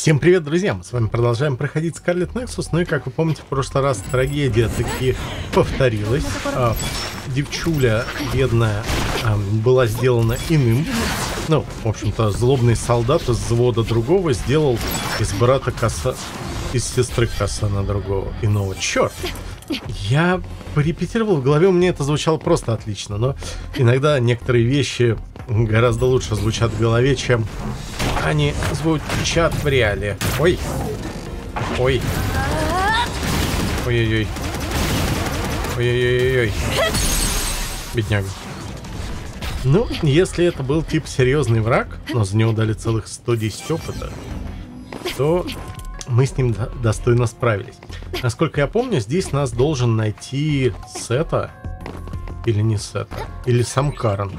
Всем привет, друзья! Мы с вами продолжаем проходить Scarlet Nexus. Ну и, как вы помните, в прошлый раз трагедия таки повторилась. Девчуля бедная была сделана иным. Ну, в общем-то, злобный солдат из взвода другого сделал из брата из сестры Касана другого, иного. Черт! Я порепетировал в голове, у меня это звучало просто отлично, но иногда некоторые вещи гораздо лучше звучат в голове, чем они звучат в реале. Ой. Ой. Ой-ой-ой. Ой-ой-ой-ой. Бедняга. Ну, если это был тип серьезный враг, но за него дали целых 110 опыта, то мы с ним достойно справились. Насколько я помню, здесь нас должен найти Сета. Или не Сета. Или сам Карен.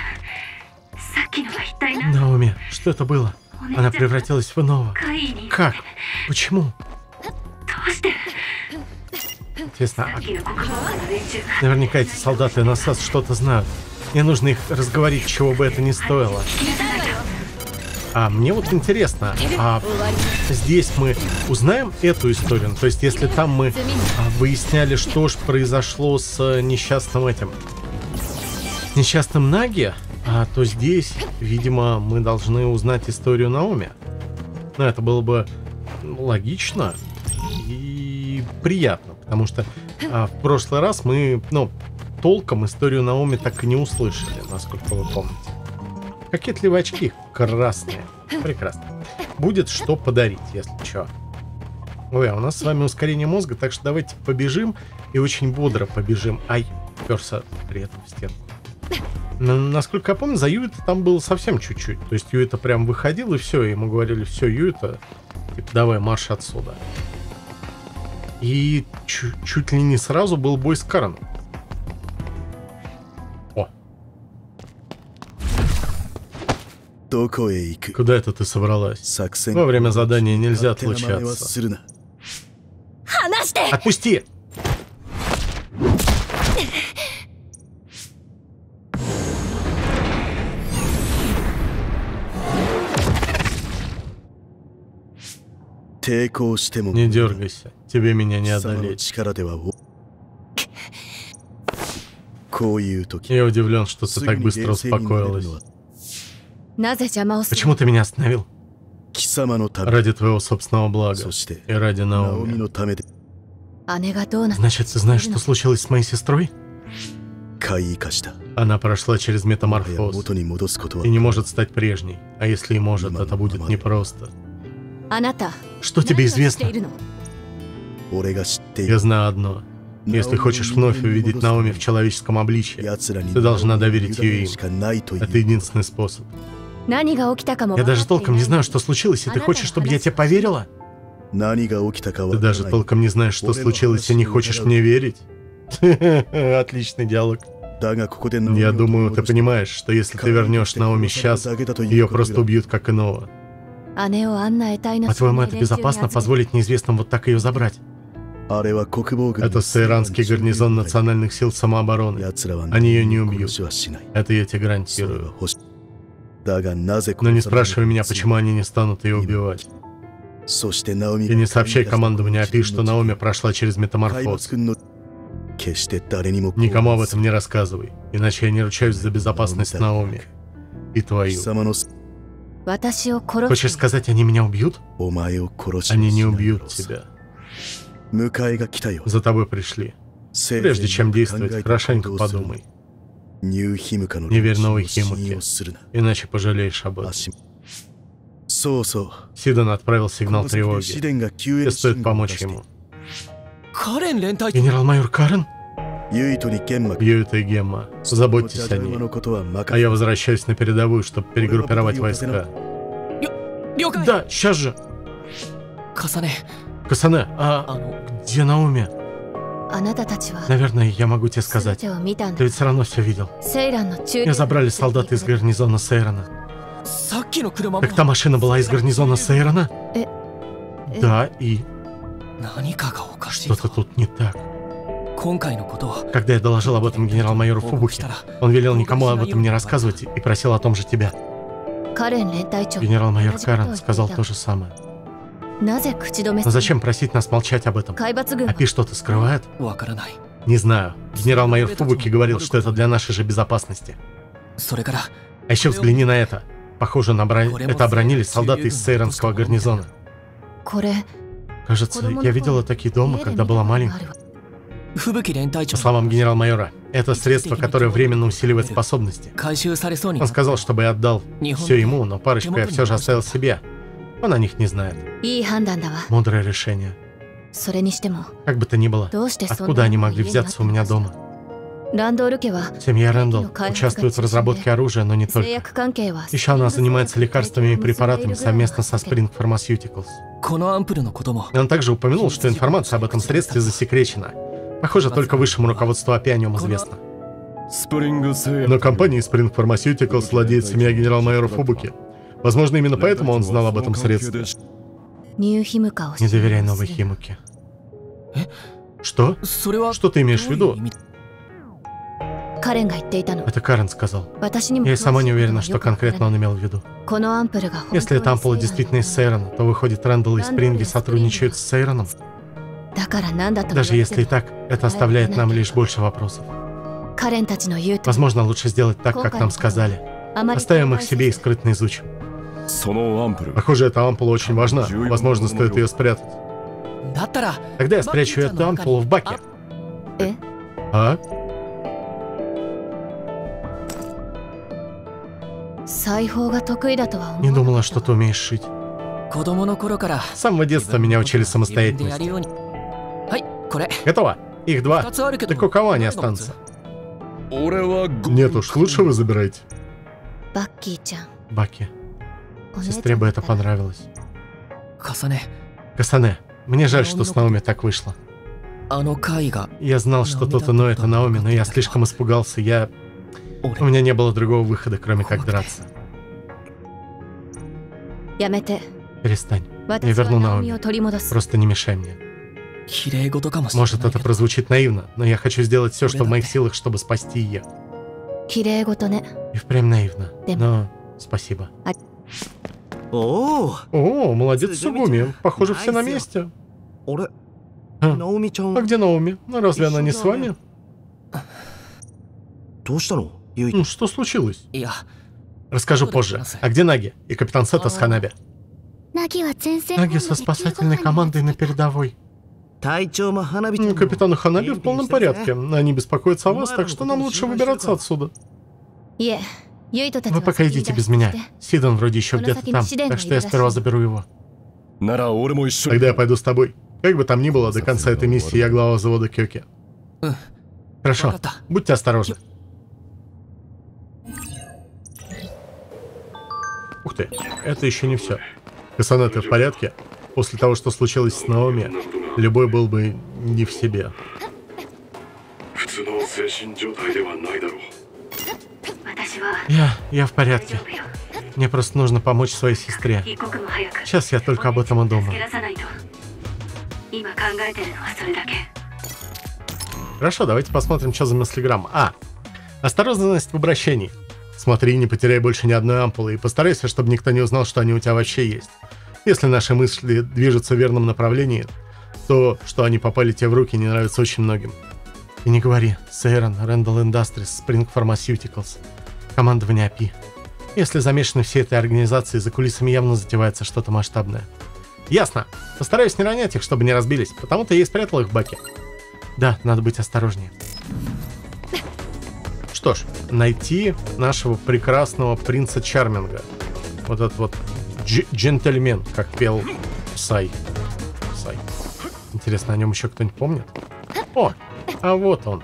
Наоми, что это было? Она превратилась в иного. Как? Почему? Интересно, наверняка эти солдаты на САС что-то знают. Мне нужно их разговорить, чего бы это ни стоило. Мне вот интересно, здесь мы узнаем эту историю? То есть, если там мы выясняли, что ж произошло с несчастным Наги, то здесь, видимо, мы должны узнать историю Наоми. Но это было бы логично и приятно, потому что в прошлый раз мы, толком историю Наоми так и не услышали, насколько вы помните. Кокетливые очки красные. Прекрасно. Будет что подарить, если что. Ой, а у нас с вами ускорение мозга, так что давайте побежим и очень бодро побежим. Ай, перся при этом в стенку. Но, насколько я помню, за Юита там было совсем чуть-чуть. То есть Юита прям выходил и все, ему говорили: все, Юита, типа, давай марш отсюда. И чуть ли не сразу был бой с Кареном. Куда это ты собралась? Во время задания нельзя отлучаться. Отпусти! Не дергайся, тебе меня не одолеть. Я удивлен, что ты так быстро успокоилась. Почему ты меня остановил? Ради твоего собственного блага и ради Наоми. Значит, ты знаешь, что случилось с моей сестрой? Она прошла через метаморфоз и не может стать прежней. А если и может, это будет непросто. Что тебе известно? Я знаю одно. Если хочешь вновь увидеть Наоми в человеческом обличье, ты должна доверить ее им. Это единственный способ. Я даже толком не знаю, что случилось, и ты хочешь, чтобы я тебе поверила? Ты даже толком не знаешь, что случилось, и не хочешь мне верить? Отличный диалог. Я думаю, ты понимаешь, что если ты вернешь Наоми сейчас, ее просто убьют как иного. По-твоему, это безопасно позволить неизвестным вот так ее забрать? Это Сейранский гарнизон национальных сил самообороны. Они ее не убьют. Это я тебе гарантирую. Но не спрашивай меня, почему они не станут ее убивать. И не сообщай командованию АПИ, что Наоми прошла через метаморфоз. Никому об этом не рассказывай, иначе я не ручаюсь за безопасность Наоми. И твою. Хочешь сказать, они меня убьют? Они не убьют тебя. За тобой пришли. Прежде чем действовать, хорошенько подумай. Не верь новой Химуке, иначе пожалеешь об этом. Сидан отправил сигнал тревоги. Тебе стоит помочь ему. Генерал-майор Карен? Юита и Гемма, заботьтесь о ней. А я возвращаюсь на передовую, чтобы перегруппировать войска. Да, сейчас же. Касане, где Наоми? Наверное, я могу тебе сказать. Ты ведь все равно все видел. Меня забрали солдаты из гарнизона Сейрана. Так та машина была из гарнизона Сейрана? Да, и... Что-то тут не так. Когда я доложил об этом генерал-майору Фубухи, он велел никому об этом не рассказывать и просил о том же тебя. Генерал-майор Карен сказал то же самое. Но зачем просить нас молчать об этом? Апи что-то скрывает? Не знаю. Генерал-майор Фубуки говорил, что это для нашей же безопасности. А еще взгляни на это. Похоже, это оборонили солдаты из Сейранского гарнизона. Кажется, я видела такие дома, когда была маленькой. По словам генерал-майора, это средство, которое временно усиливает способности. Он сказал, чтобы я отдал все ему, но парочку я все же оставил себе. Он о них не знает. Мудрое решение. Как бы то ни было, откуда они могли взяться у меня дома? Семья Рэндалл участвует в разработке оружия, но не только. Еще она занимается лекарствами и препаратами совместно со Spring Pharmaceuticals. И он также упомянул, что информация об этом средстве засекречена. Похоже, только высшему руководству АПИ о нем известно. Но компанией Spring Pharmaceuticals владеет семья генерал-майора Фубуки. Возможно, именно поэтому он знал об этом средстве. Не доверяй новой Химуке. Что? Что ты имеешь в виду? Это Карен сказал. Я и сама не уверена, что конкретно он имел в виду. Если эта ампула действительно из Сейрона, то выходит, Рэндалл и Спринги сотрудничают с Сейроном. Даже если и так, это оставляет нам лишь больше вопросов. Возможно, лучше сделать так, как нам сказали. Оставим их себе и скрытно изучим. Похоже, эта ампула очень важна. Возможно, стоит ее спрятать. Тогда я спрячу эту ампулу в баке. А? Не думала, что ты умеешь шить. С самого детства меня учили самостоятельности. Готово. Их два. Так у кого они останутся? Нет уж, лучше вы забирайте. Баки. Сестре бы это понравилось. Касане, мне жаль, что с Наоми так вышло. Я знал, что тот иной это Наоми, но я слишком испугался. У меня не было другого выхода, кроме как драться. Перестань. Я верну Наоми. Просто не мешай мне. Может, это прозвучит наивно, но я хочу сделать все, что в моих силах, чтобы спасти ее. И впрямь наивно, но спасибо. О, молодец, Сугуми. Похоже, все на месте. А где Наоми? Разве она не с вами? Что случилось? Расскажу позже. А где Наги и капитан Сета с Ханаби? Наги со спасательной командой на передовой. Капитан Ханаби в полном порядке. Они беспокоятся о вас, так что нам лучше выбираться отсюда. Вы пока идите без меня. Сидан вроде еще где-то там, так что я сперва заберу его. Тогда я пойду с тобой. Как бы там ни было, до конца этой миссии я глава завода Кёки. Хорошо, будьте осторожны. Ух ты, это еще не все. Касане, ты в порядке? После того, что случилось с Наоми, любой был бы не в себе. Я в порядке. Мне просто нужно помочь своей сестре. Сейчас я только об этом и думаю. Хорошо, давайте посмотрим, что за мыслеграмма. Осторожность в обращении. Смотри, не потеряй больше ни одной ампулы и постарайся, чтобы никто не узнал, что они у тебя вообще есть. Если наши мысли движутся в верном направлении, то, что они попали тебе в руки, не нравится очень многим. И не говори. Сейрон, Рэндалл Industries, Spring Pharmaceuticals, командование АПИ. Если замешаны все этой организации, за кулисами явно затевается что-то масштабное. Ясно. Постараюсь не ронять их, чтобы не разбились, потому-то я и спрятал их в баке. Да, надо быть осторожнее. Что ж, найти нашего прекрасного принца Чарминга. Вот этот вот джентльмен, как пел Сай. Интересно, о нем еще кто-нибудь помнит? О, а вот он.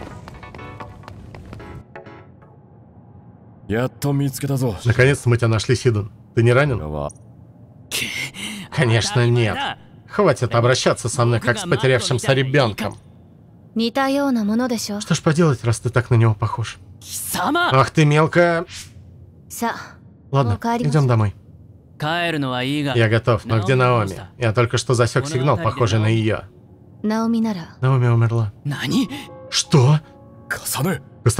Наконец-то мы тебя нашли, Сидан. Ты не ранен? Конечно, нет. Хватит обращаться со мной, как с потерявшимся ребенком. Что ж поделать, раз ты так на него похож? Ах ты мелкая. Ладно, идем домой. Я готов, но где Наоми? Я только что засек сигнал, похожий на ее. Наоми умерла. Что? Касане?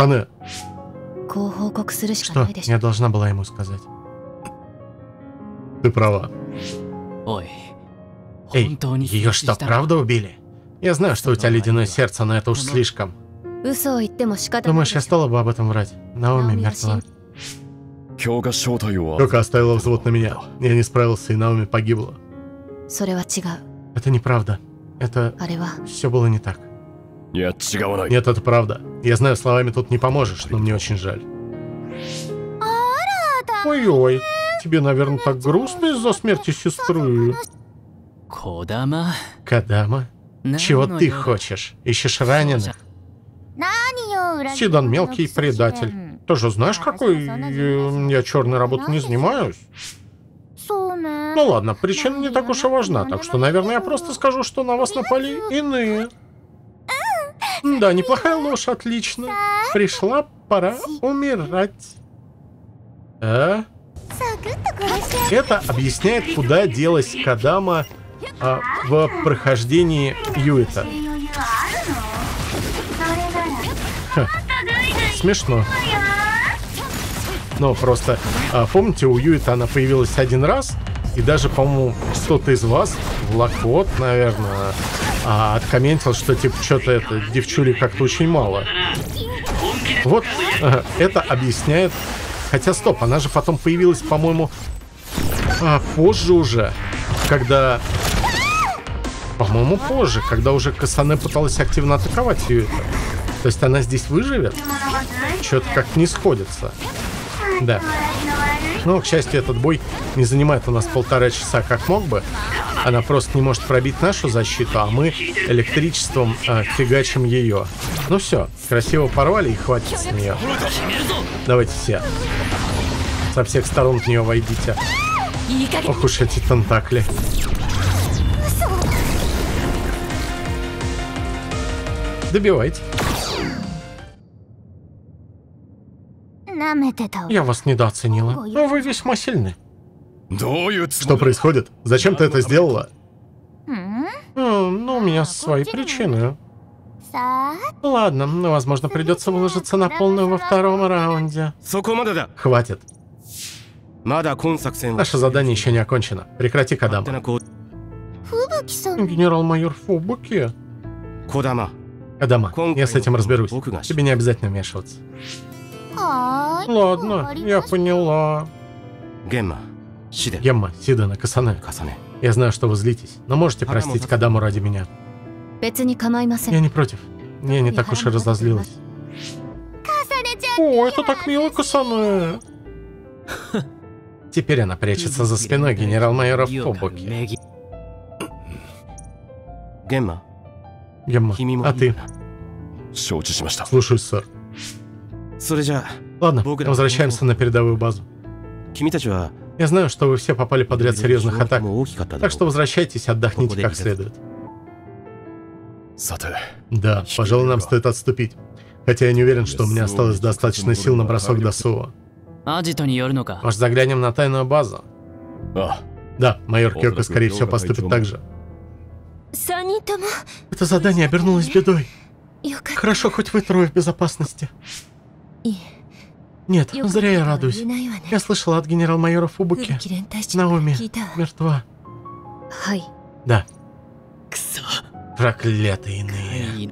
Что? Я должна была ему сказать. Ты права. Эй, ее что, правда убили? Я знаю, что у тебя ледяное сердце, но это уж слишком. Думаешь, я стала бы об этом врать? Наоми мертва. Кёка оставила взвод на меня. Я не справился, и Наоми погибла. Это неправда. Это... все было не так. Нет, это правда. Я знаю, словами тут не поможешь, но мне очень жаль. Ой-ой, тебе, наверное, так грустно из-за смерти сестры. Кодама? Чего ты хочешь? Ищешь раненых? Сидан мелкий предатель. Ты же знаешь, какой я черной работы не занимаюсь? Ну ладно, причина не так уж и важна, так что, наверное, я просто скажу, что на вас напали иные. Да, неплохая ложь, отлично. Пришла пора умирать. А? Это объясняет, куда делась Кодама в прохождении Юита. Ха. Смешно. Но просто, помните, у Юита она появилась один раз, и даже, по-моему, кто-то из вас, Влакот, наверное, откомментил, что типа что-то это девчули как-то очень мало. Вот это объясняет. Хотя стоп, она же потом появилась, по-моему, позже уже, когда... По-моему, позже, когда уже Касане пыталась активно атаковать Юита. То есть она здесь выживет? Что-то как-то не сходится. Да. Но, к счастью, этот бой не занимает у нас 1,5 часа, как мог бы. Она просто не может пробить нашу защиту, а мы электричеством фигачим ее. Ну все, красиво порвали и хватит с нее. Давайте все. Со всех сторон в нее войдите. Ох уж эти тентакли. Добивайте. Я вас недооценила. Но вы весьма сильны. Что происходит? Зачем ты это сделала? Ну, у меня свои причины. Ладно, возможно, придется выложиться на полную во втором раунде. Хватит. Наше задание еще не окончено. Прекрати, Кодама. Генерал-майор Фубуки. Кодама, я с этим разберусь. Тебе не обязательно вмешиваться. Ладно, я поняла. Гемма, Сидана, Касане. Я знаю, что вы злитесь, но можете простить Кодаму ради меня. Я не против. Я не так уж и разозлилась. О, это так мило, Касане. Теперь она прячется за спиной генерал-майора Фубуки. Гемма, а ты? Слушаюсь, сэр. Ладно, возвращаемся на передовую базу. Я знаю, что вы все попали под ряд серьезных атак, так что возвращайтесь, отдохните как следует. Да, пожалуй, нам стоит отступить. Хотя я не уверен, что у меня осталось достаточно сил на бросок до Суо. Может, заглянем на тайную базу? Да, майор Кёка, скорее всего, поступит так же. Это задание обернулось бедой. Хорошо, хоть вы трое в безопасности. Нет, зря я радуюсь. Я слышала от генерал-майора Фубуки. Наоми мертва. Да. Проклятые иные.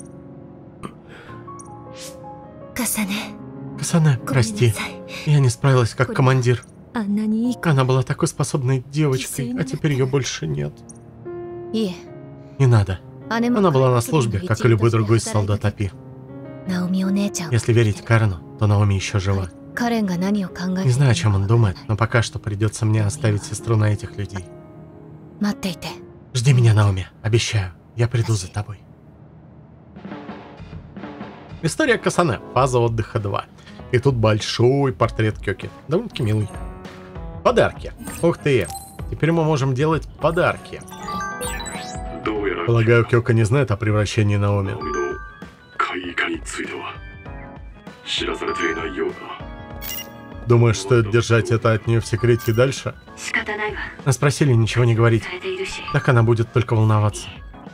Касане, прости. Я не справилась как командир. Она была такой способной девочкой, а теперь ее больше нет. Не надо. Она была на службе, как и любой другой солдат Апи. Если верить Карену, то Наоми еще жива. Не знаю, о чем он думает, но пока что придется мне оставить сестру на этих людей. Жди меня, Наоми, обещаю. Я приду за тобой. История Касане. Фаза отдыха 2. И тут большой портрет Кёки. Довольно-таки милый. Подарки. Ух ты. Теперь мы можем делать подарки. Полагаю, Кёка не знает о превращении Наоми. Думаешь, стоит держать это от нее в секрете и дальше? Нас просили ничего не говорить. Так она будет только волноваться.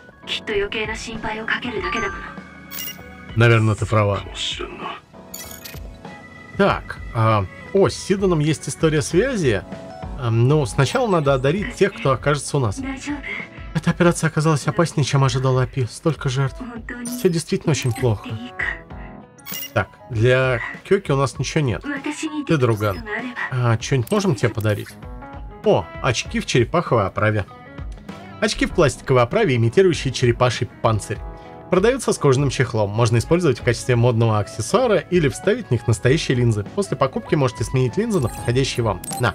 Наверное, ты права. Так, с Сиданом есть история связи. Но сначала надо одарить тех, кто окажется у нас. Это Операция оказалась опаснее, чем ожидал Апи. Столько жертв. Все действительно очень плохо. Так, для Кёки у нас ничего нет. Ты, друган. А что-нибудь можем тебе подарить? О, очки в черепаховой оправе. Очки в пластиковой оправе, имитирующие черепаший панцирь. Продаются с кожаным чехлом. Можно использовать в качестве модного аксессуара или вставить в них настоящие линзы. После покупки можете сменить линзы на подходящие вам. На.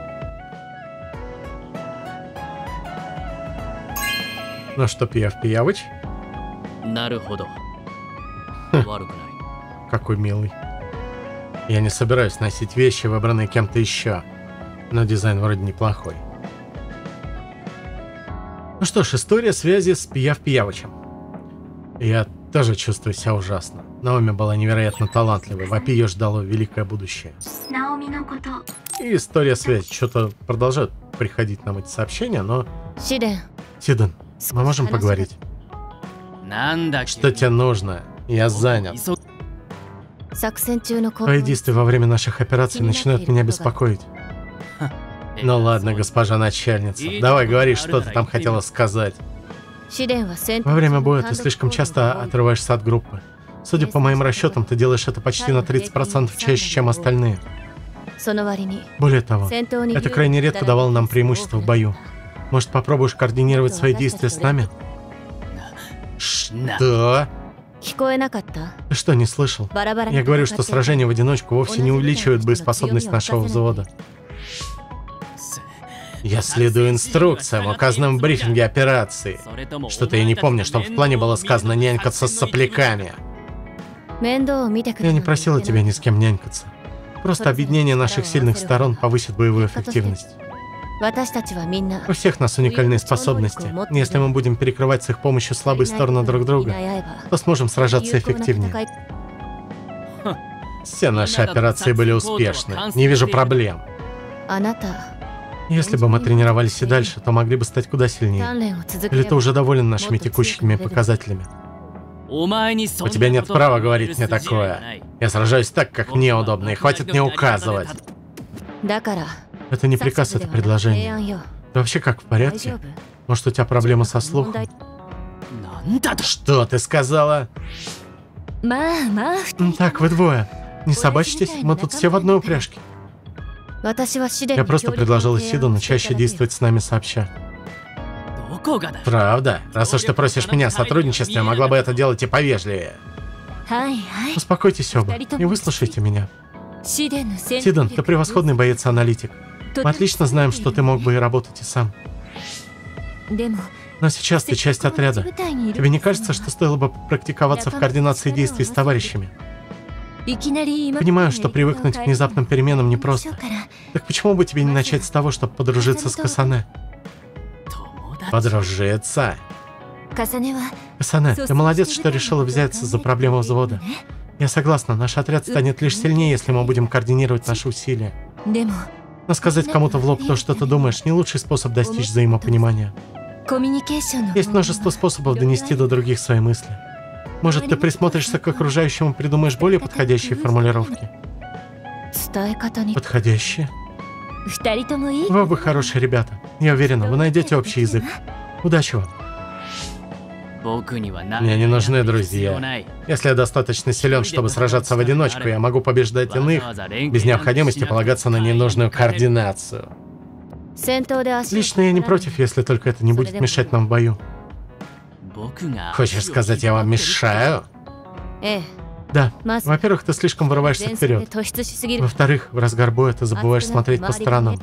Ну что, Пиявыч? Какой милый. Я не собираюсь носить вещи, выбранные кем-то еще. Но дизайн вроде неплохой. Ну что ж, история связи с Пиявычем. Я тоже чувствую себя ужасно. Наоми была невероятно талантливой. В Апи ее ждало великое будущее. И история связи. Что-то продолжают приходить нам эти сообщения, но... Сиден, мы можем поговорить? Что тебе нужно? Я занят. Твои действия во время наших операций начинают меня беспокоить. Ну ладно, госпожа начальница. Давай говори, что ты там хотела сказать. Во время боя ты слишком часто отрываешься от группы. Судя по моим расчетам, ты делаешь это почти на 30% чаще, чем остальные. Более того, это крайне редко давало нам преимущество в бою. Может, попробуешь координировать свои действия с нами? Что? Ты что, не слышал? Я говорю, что сражение в одиночку вовсе не увеличивает боеспособность нашего взвода. Я следую инструкциям, указанным в брифинге операции. Что-то я не помню, чтобы в плане было сказано нянькаться с сопляками. Я не просила тебя ни с кем нянькаться. Просто объединение наших сильных сторон повысит боевую эффективность. У всех нас уникальные способности. Если мы будем перекрывать с их помощью слабые стороны друг друга, то сможем сражаться эффективнее. Все наши операции были успешны. Не вижу проблем. Если бы мы тренировались и дальше, то могли бы стать куда сильнее. Или ты уже доволен нашими текущими показателями? У тебя нет права говорить мне такое. Я сражаюсь так, как мне удобно, и хватит мне указывать. Это не приказ, это предложение. Ты вообще как, в порядке? Может, у тебя проблемы со слухом? Что ты сказала? Так, вы двое. Не собачьтесь, мы тут все в одной упряжке. Я просто предложила Сидону чаще действовать с нами сообща. Правда? Раз уж ты просишь меня о сотрудничестве, могла бы это делать и повежливее. Успокойтесь оба и выслушайте меня. Сидон, ты превосходный боец-аналитик. Мы отлично знаем, что ты мог бы и работать и сам. Но сейчас ты часть отряда. Тебе не кажется, что стоило бы практиковаться в координации действий с товарищами? Понимаю, что привыкнуть к внезапным переменам непросто. Так почему бы тебе не начать с того, чтобы подружиться с Касане? Подружиться? Касане, ты молодец, что решила взяться за проблему взвода. Я согласна, наш отряд станет лишь сильнее, если мы будем координировать наши усилия. Но сказать кому-то в лоб то, что ты думаешь, не лучший способ достичь взаимопонимания. Есть множество способов донести до других свои мысли. Может, ты присмотришься к окружающему и придумаешь более подходящие формулировки? Подходящие? Вы оба хорошие ребята. Я уверена, вы найдете общий язык. Удачи вам. Мне не нужны друзья. Если я достаточно силен, чтобы сражаться в одиночку, я могу побеждать иных, без необходимости полагаться на ненужную координацию. Лично я не против, если только это не будет мешать нам в бою. Хочешь сказать, я вам мешаю? Да. Во-первых, ты слишком вырываешься вперед. Во-вторых, в разгар боя ты забываешь смотреть по сторонам.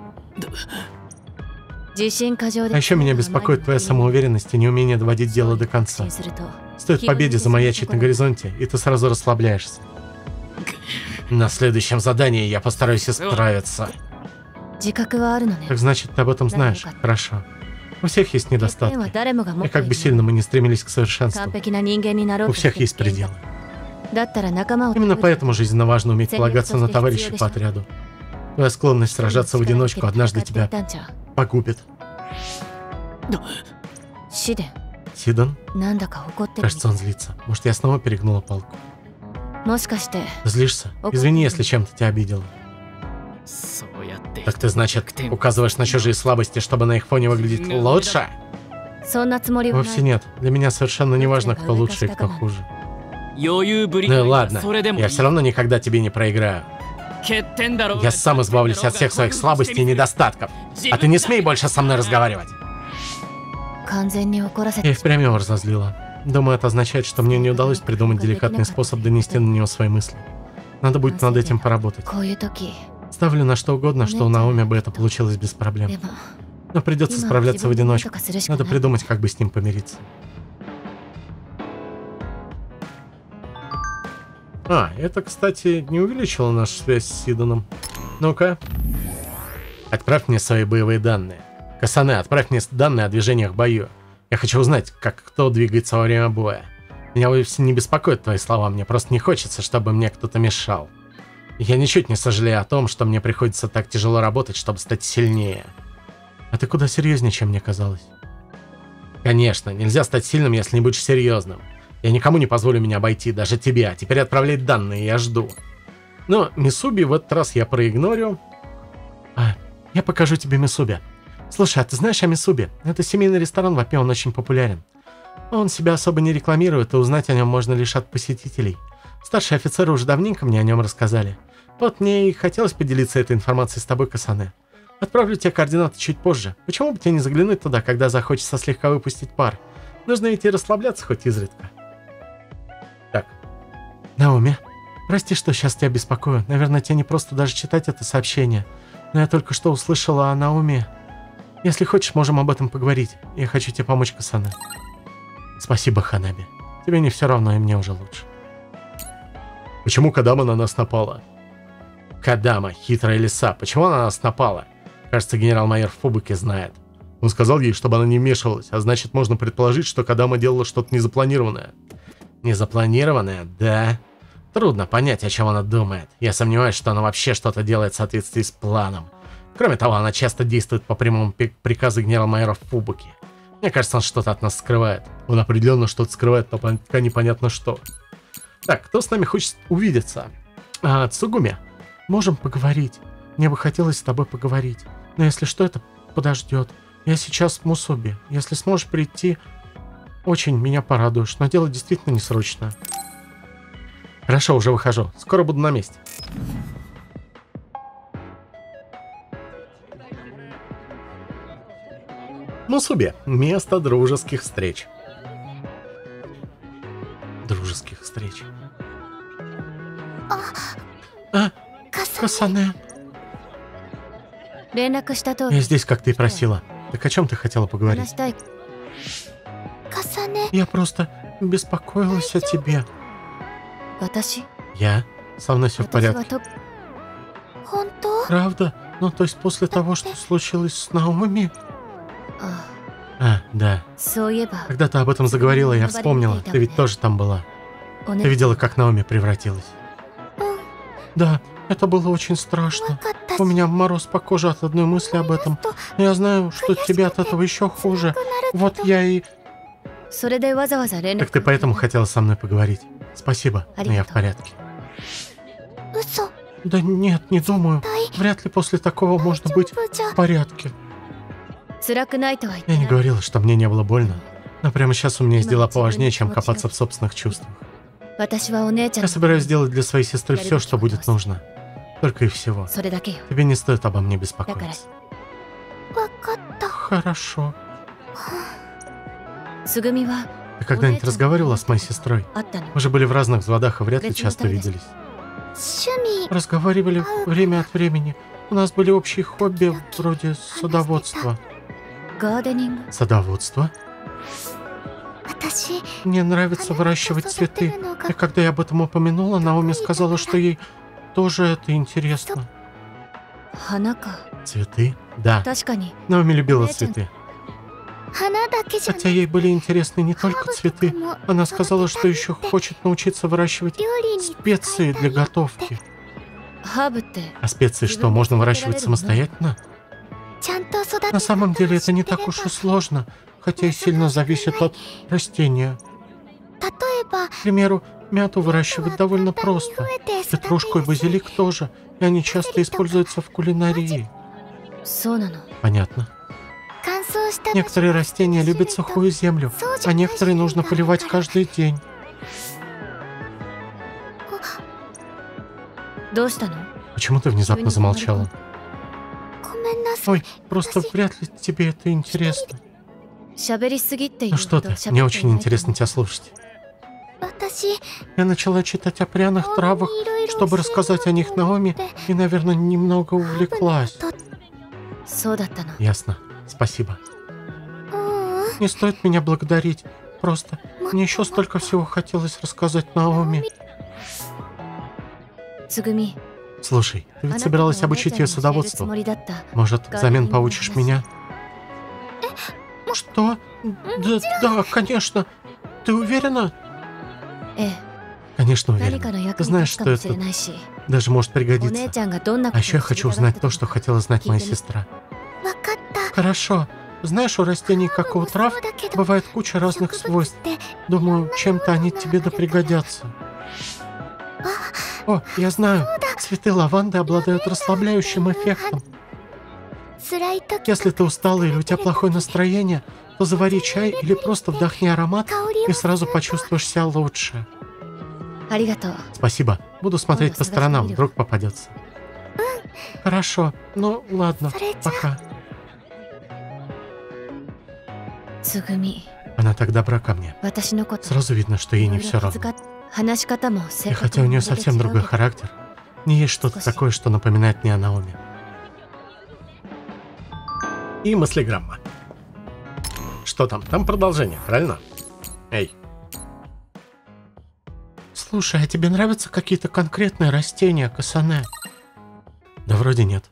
А еще меня беспокоит твоя самоуверенность и неумение доводить дело до конца. Стоит победе замаячить на горизонте, и ты сразу расслабляешься. На следующем задании я постараюсь исправиться. Так значит, ты об этом знаешь? Хорошо. У всех есть недостатки. И как бы сильно мы не стремились к совершенству, у всех есть пределы. Именно поэтому жизненно важно уметь полагаться на товарищей по отряду. Твоя склонность сражаться в одиночку однажды тебя погубит. Сидон? Кажется, он злится. Может, я снова перегнула палку? Злишься? Извини, если чем-то тебя обидела. Так ты, значит, указываешь на чужие слабости, чтобы на их фоне выглядеть лучше? Вовсе нет. Для меня совершенно не важно, кто лучше и кто хуже. Ну ладно, я все равно никогда тебе не проиграю. Я сам избавлюсь от всех своих слабостей и недостатков. А ты не смей больше со мной разговаривать. Я и впрямь его разозлила. Думаю, это означает, что мне не удалось придумать деликатный способ донести на него свои мысли. Надо будет над этим поработать. Ставлю на что угодно, что у Наоми бы это получилось без проблем. Но придется справляться в одиночку. Надо придумать, как бы с ним помириться. Это, кстати, не увеличило нашу связь с Сиданом. Ну-ка. Отправь мне свои боевые данные. Касане, отправь мне данные о движениях в бою. Я хочу узнать, как кто двигается во время боя. Меня вовсе не беспокоят твои слова, мне просто не хочется, чтобы мне кто-то мешал. Я ничуть не сожалею о том, что мне приходится так тяжело работать, чтобы стать сильнее. А ты куда серьезнее, чем мне казалось. Конечно, нельзя стать сильным, если не будешь серьезным. Я никому не позволю меня обойти, даже тебе. А теперь отправляй данные, я жду. Но Мисуби в этот раз я проигнорю. Я покажу тебе Мисуби. Слушай, а ты знаешь о Мисуби? Это семейный ресторан в Апе, он очень популярен. Он себя особо не рекламирует, и узнать о нем можно лишь от посетителей. Старшие офицеры уже давненько мне о нем рассказали. Вот мне и хотелось поделиться этой информацией с тобой, Касане. Отправлю тебе координаты чуть позже. Почему бы тебе не заглянуть туда, когда захочется слегка выпустить пар? Нужно идти расслабляться хоть изредка. Так. Наоми, прости, что сейчас тебя беспокою. Наверное, тебе не просто даже читать это сообщение. Но я только что услышала о Наоми. Если хочешь, можем об этом поговорить. Я хочу тебе помочь, Касане. Спасибо, Ханаби. Тебе не все равно, и мне уже лучше. Почему Кадама на нас напала? Кадама, хитрая лиса. Почему она на нас напала? Кажется, генерал-майор Фубуки знает. Он сказал ей, чтобы она не вмешивалась, а значит, можно предположить, что Кадама делала что-то незапланированное. Незапланированное? Да. Трудно понять, о чем она думает. Я сомневаюсь, что она вообще что-то делает в соответствии с планом. Кроме того, она часто действует по прямому приказу генерал-майора Фубуки. Мне кажется, он что-то от нас скрывает. Он определенно что-то скрывает, но пока непонятно что. Так, кто с нами хочет увидеться? Цугуми, можем поговорить. Мне бы хотелось с тобой поговорить. Но если что, это подождет. Я сейчас в Мусуби. Если сможешь прийти, очень меня порадуешь. Но дело действительно не срочно. Хорошо, уже выхожу. Скоро буду на месте. Мусуби. Место дружеских встреч. Дружеских встреч. Касане. Я здесь, как ты и просила. Так о чем ты хотела поговорить? Я просто беспокоилась о тебе. Я? Со мной все в порядке. Правда? Ну, то есть после того, что случилось с Наоми? Да. Когда ты об этом заговорила, я вспомнила. Ты ведь тоже там была. Ты видела, как Наоми превратилась? Да, это было очень страшно. У меня мороз по коже от одной мысли об этом. Но я знаю, что тебе от этого еще хуже. Вот я и... Так ты поэтому хотела со мной поговорить? Спасибо, но я в порядке. Да нет, не думаю. Вряд ли после такого можно быть в порядке. Я не говорила, что мне не было больно. Но прямо сейчас у меня есть дела поважнее, чем копаться в собственных чувствах. Я собираюсь сделать для своей сестры все, что будет нужно. Только и всего. Тебе не стоит обо мне беспокоиться. Хорошо. Ты когда-нибудь разговаривала с моей сестрой? Мы же были в разных взводах и вряд ли часто виделись. Разговаривали время от времени. У нас были общие хобби, вроде садоводства. Садоводство? Мне нравится выращивать цветы. И когда я об этом упомянула, Наоми сказала, что ей тоже это интересно. Цветы? Да. Наоми любила цветы. Хотя ей были интересны не только цветы. Она сказала, что еще хочет научиться выращивать специи для готовки. А специи что, можно выращивать самостоятельно? На самом деле это не так уж и сложно, хотя и сильно зависит от растения. К примеру, мяту выращивать довольно просто. Петрушку и базилик тоже, и они часто используются в кулинарии. Понятно. Некоторые растения любят сухую землю, а некоторые нужно поливать каждый день. Почему ты внезапно замолчала? Ой, просто вряд ли тебе это интересно. Ну что ты, мне очень интересно тебя слушать. Я начала читать о пряных травах, чтобы рассказать о них Наоми, и, наверное, немного увлеклась. Ясно. Спасибо. Не стоит меня благодарить. Просто мне еще столько всего хотелось рассказать Наоми. Слушай, ты ведь собиралась обучить ее садоводству. Может, взамен поучишь меня? Что? Да, конечно. Ты уверена? Конечно, уверена. Ты знаешь, что это даже может пригодиться. А еще я хочу узнать то, что хотела знать моя сестра. Хорошо. Знаешь, у растений, как и у трав, бывает куча разных свойств. Думаю, чем-то они тебе да пригодятся. О, я знаю, цветы лаванды обладают расслабляющим эффектом. Если ты устала или у тебя плохое настроение, то завари чай или просто вдохни аромат и сразу почувствуешь себя лучше. Спасибо. Буду смотреть по сторонам, вдруг попадется. Хорошо. Ну, ладно. Пока. Она так добра ко мне. Сразу видно, что ей не все равно. И хотя у нее совсем другой характер, не есть что-то такое, что напоминает мне о Наоми. И мыслеграмма. Что там? Там продолжение, правильно? Эй. Слушай, а тебе нравятся какие-то конкретные растения, Касане? Да вроде нет.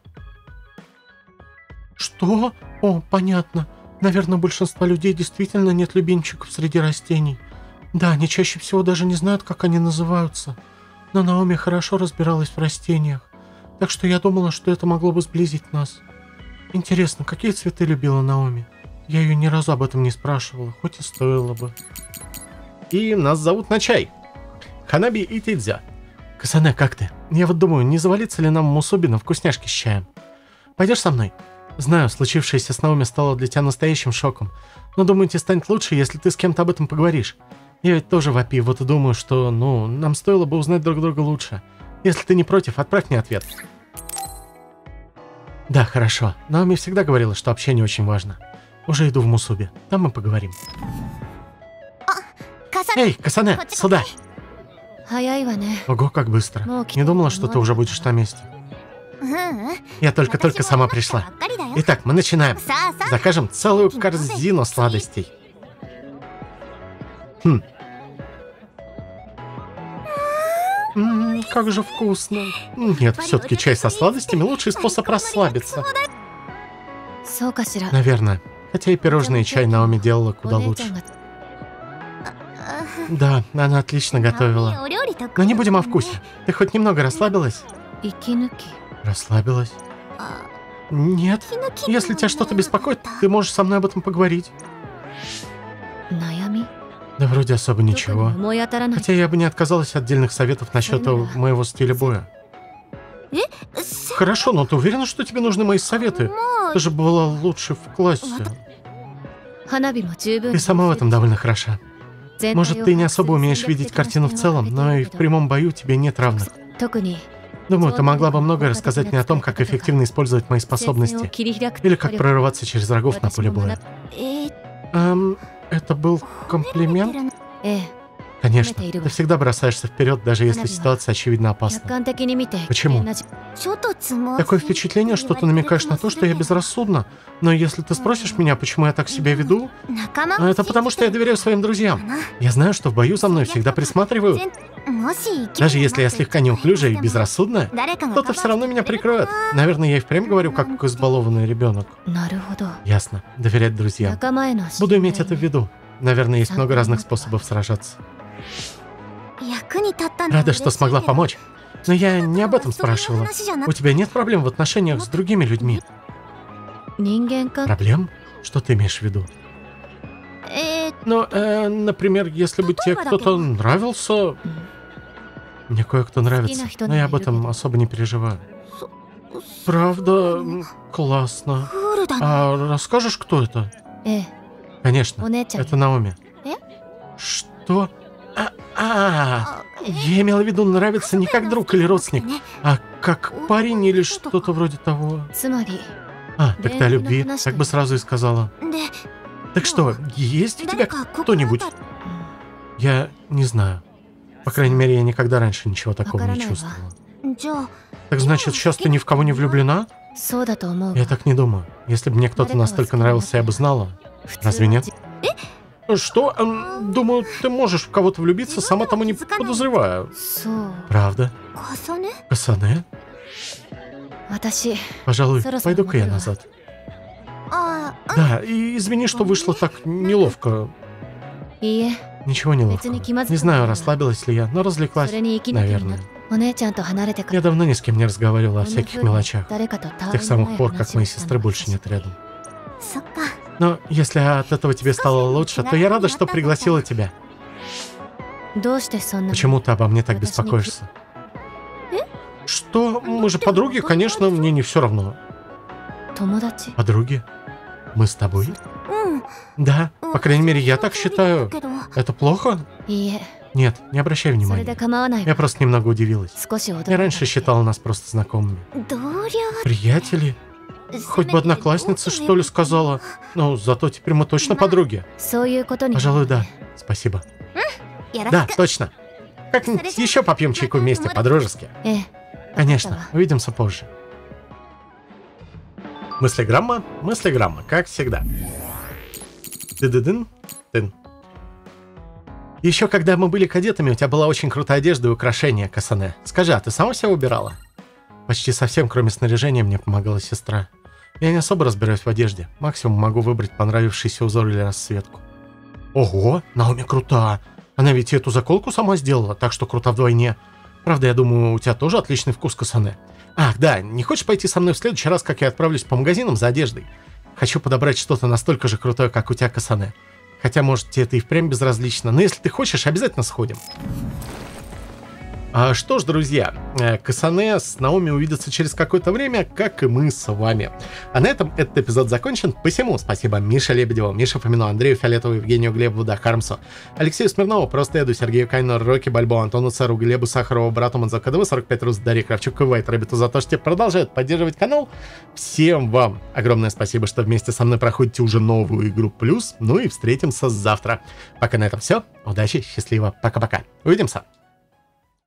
Что? О, понятно. Наверное, у большинства людей действительно нет любимчиков среди растений. Да, они чаще всего даже не знают, как они называются. Но Наоми хорошо разбиралась в растениях, так что я думала, что это могло бы сблизить нас. Интересно, какие цветы любила Наоми? Я ее ни разу об этом не спрашивала, хоть и стоило бы. И нас зовут на чай. Ханаби и Тидзя. Касане, как ты? Я вот думаю, не завалится ли нам мусуби на вкусняшки с чаем? Пойдешь со мной? Знаю, случившееся с Наоми стало для тебя настоящим шоком, но думаю, тебе станет лучше, если ты с кем-то об этом поговоришь. Я ведь тоже вопи, вот и думаю, что, нам стоило бы узнать друг друга лучше. Если ты не против, отправь мне ответ. Да, хорошо. Наоми всегда говорила, что общение очень важно. Уже иду в мусуби, там мы поговорим. Эй, Касане, сюда! Ого, как быстро. Не думала, что ты уже будешь на месте. Я только-только сама пришла. Итак, мы начинаем. Закажем целую корзину сладостей. Как же вкусно. Нет, все-таки чай со сладостями лучший способ расслабиться. Наверное. Хотя и пирожные чай Наоми делала куда лучше. Да, она отлично готовила. Но не будем о вкусе. Ты хоть немного расслабилась? Расслабилась? Нет. Если тебя что-то беспокоит, ты можешь со мной об этом поговорить. Да вроде особо ничего. Хотя я бы не отказалась от отдельных советов насчет моего стиля боя. Хорошо, но ты уверена, что тебе нужны мои советы? Ты же была лучше в классе. Ты сама в этом довольно хороша. Может, ты не особо умеешь видеть картину в целом, но и в прямом бою тебе нет равных. Думаю, ты могла бы многое рассказать мне о том, как эффективно использовать мои способности. Или как прорываться через врагов на поле боя. Это был комплимент? Конечно, ты всегда бросаешься вперед, даже если ситуация очевидно опасна. Почему? Такое впечатление, что ты намекаешь на то, что я безрассудна. Но если ты спросишь меня, почему я так себя веду, это потому, что я доверяю своим друзьям. Я знаю, что в бою за мной всегда присматривают. Даже если я слегка неуклюжая и безрассудная, кто-то все равно меня прикроет. Наверное, я и впрямь говорю, как избалованный ребенок. Ясно. Доверять друзьям. Буду иметь это в виду. Наверное, есть много разных способов сражаться. Рада, что смогла помочь. Но я не об этом спрашивала. У тебя нет проблем в отношениях с другими людьми? Проблем? Что ты имеешь в виду? Ну, например, если бы тебе кто-то нравился... Мне кое-кто нравится, но я об этом особо не переживаю. Правда? Классно. А расскажешь, кто это? Конечно, это Наоми. Что? Я имела в виду, нравится не как друг или родственник, а как парень или что-то вроде того. Так ты о любви, так бы сразу и сказала. Так что, есть у тебя кто-нибудь? Я не знаю. По крайней мере, я никогда раньше ничего такого не чувствовала. Так значит, сейчас ты ни в кого не влюблена? Я так не думаю. Если бы мне кто-то настолько нравился, я бы знала. Разве нет? Что? Думаю, ты можешь в кого-то влюбиться, сама тому не подозревая. Правда? Касане? Пожалуй, пойду-ка я назад. Да, и извини, что вышло так неловко. Ничего неловкого. Не знаю, расслабилась ли я, но развлеклась, наверное. Я давно ни с кем не разговаривала о всяких мелочах. С тех самых пор, как моей сестры больше нет рядом. Но если от этого тебе стало лучше, то я рада, что пригласила тебя. Почему ты обо мне так беспокоишься? Что? Мы же подруги, конечно, мне не все равно. Подруги? Мы с тобой? Да, по крайней мере, я так считаю. Это плохо? Нет, не обращай внимания. Я просто немного удивилась. Я раньше считала нас просто знакомыми. Приятели? Хоть бы одноклассница, что ли, сказала. Но зато теперь мы точно подруги. Пожалуй, да. Спасибо. Да, точно. Как-нибудь еще попьем чайку вместе, по-дружески. Конечно, увидимся позже. Мыслеграмма, как всегда. Ты-ды-дын. Еще когда мы были кадетами, у тебя была очень крутая одежда и украшения, Касане. Скажи, а ты сама себя убирала? Почти совсем, кроме снаряжения, мне помогала сестра. Я не особо разбираюсь в одежде. Максимум могу выбрать понравившийся узор или расцветку. Ого, Наоми крута. Она ведь эту заколку сама сделала, так что крута вдвойне. Правда, я думаю, у тебя тоже отличный вкус, Касане. Ах, да, не хочешь пойти со мной в следующий раз, как я отправлюсь по магазинам за одеждой? Хочу подобрать что-то настолько же крутое, как у тебя, Касане. Хотя, может, тебе это и впрямь безразлично, но если ты хочешь, обязательно сходим. Что ж, друзья, Касане с Наоми увидятся через какое-то время, как и мы с вами. А на этом этот эпизод закончен. Посему спасибо Мише Лебедеву, Мише Фомину, Андрею Фиолетову, Евгению Глебову, да Хармсу, Алексею Смирнову, Просто Эду, Сергею Кайну, Роки Бальбо, Антону Цару, Глебу Сахарову, Брату Манзо КДВ, 45 Рус, Дарье Кравчук и Вайт Рэббиту за то, что продолжают поддерживать канал. Всем вам огромное спасибо, что вместе со мной проходите уже новую игру плюс. Ну и встретимся завтра. Пока на этом все. Удачи, счастливо, пока-пока. Увидимся.